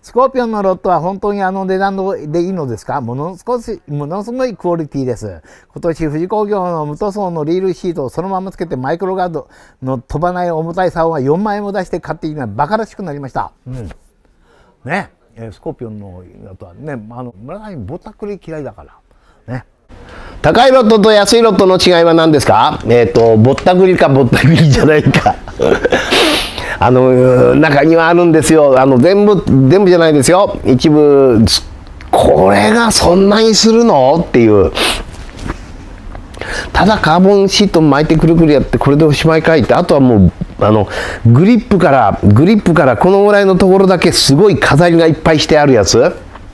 スコーピオンのロットは本当にあの値段でいいのですか？ものすごいクオリティです。今年富士工業の無塗装のリールシートをそのままつけてマイクロガードの飛ばない重たい竿が4万円も出して買っているのはバカらしくなりました。ね、スコーピオンのあとはね、村上ぼったくり嫌いだからね。 高いロットと安いロットの違いは何ですか？ぼったくりかぼったくりじゃないか。中にはあるんですよ。全部じゃないですよ。一部、これがそんなにするのっていう。ただカーボンシート巻いてくるくるやって、これでおしまいかいって、あとはもう、グリップからこのぐらいのところだけすごい飾りがいっぱいしてあるやつ。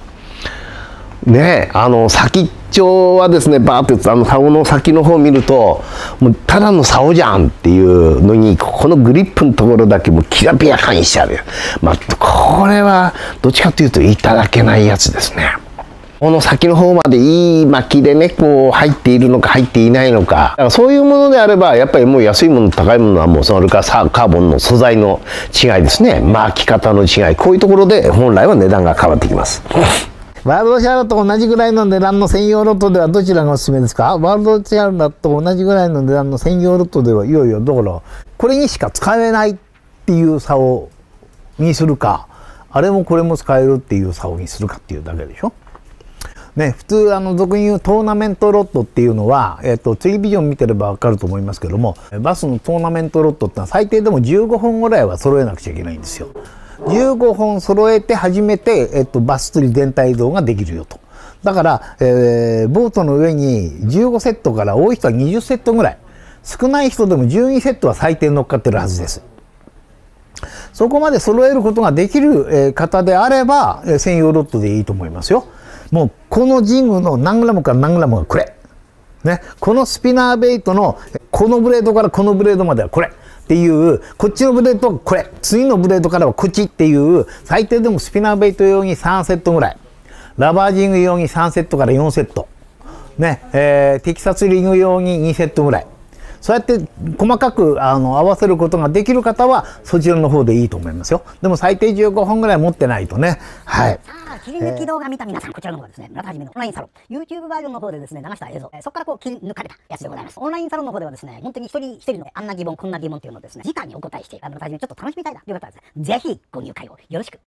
ね、先っちょはですね、バーって竿の先の方を見ると、もうただの竿じゃんっていうのに、このグリップのところだけもうきらびやかにしてある。これはどっちかというといただけないやつですね。この先の方までいい巻きでね、こう入っているのか入っていないのか。だからそういうものであれば、やっぱりもう安いもの高いものはもうそれからカーボンの素材の違いですね。巻き方の違い。こういうところで本来は値段が変わってきます。 ワールドシャーロと同じぐらいの値段の専用ロットではどちらがおすすめですか？ワールドシャーロと同じぐらいの値段の専用ロットでは、いよいよだからこれにしか使えないっていう竿にするか、あれもこれも使えるっていう竿にするかっていうだけでしょ。ね、普通俗に言うトーナメントロットっていうのは、テレビジョン見てれば分かると思いますけども、バスのトーナメントロットってのは最低でも15本ぐらいは揃えなくちゃいけないんですよ。15本揃えて初めて、バス釣り全体移動ができるよと。だから、ボートの上に15セットから多い人は20セットぐらい、少ない人でも12セットは最低乗っかってるはずです。そこまで揃えることができる、方であれば、専用ロットでいいと思いますよ。もうこのジグの何グラムから何グラムがこれ、ね、このスピナーベイトのこのブレードからこのブレードまではこれっていう、こっちのブレードはこれ、次のブレードからはこっちっていう、最低でもスピナーベイト用に3セットぐらい、ラバージング用に3セットから4セット、ね、テキサスリング用に2セットぐらい、そうやって細かく合わせることができる方はそちらの方でいいと思いますよ。でも最低15本ぐらい持ってないとね。はい。 切り抜き動画見た皆さん、こちらの方がですね、村田はじめのオンラインサロン、YouTube バージョンの方でですね、流した映像、そこからこう切り抜かれたやつでございます。オンラインサロンの方ではですね、本当に一人一人のあんな疑問、こんな疑問っていうのをですね、直にお答えして、村田はじめちょっと楽しみたいなという方はですね、ぜひご入会をよろしく。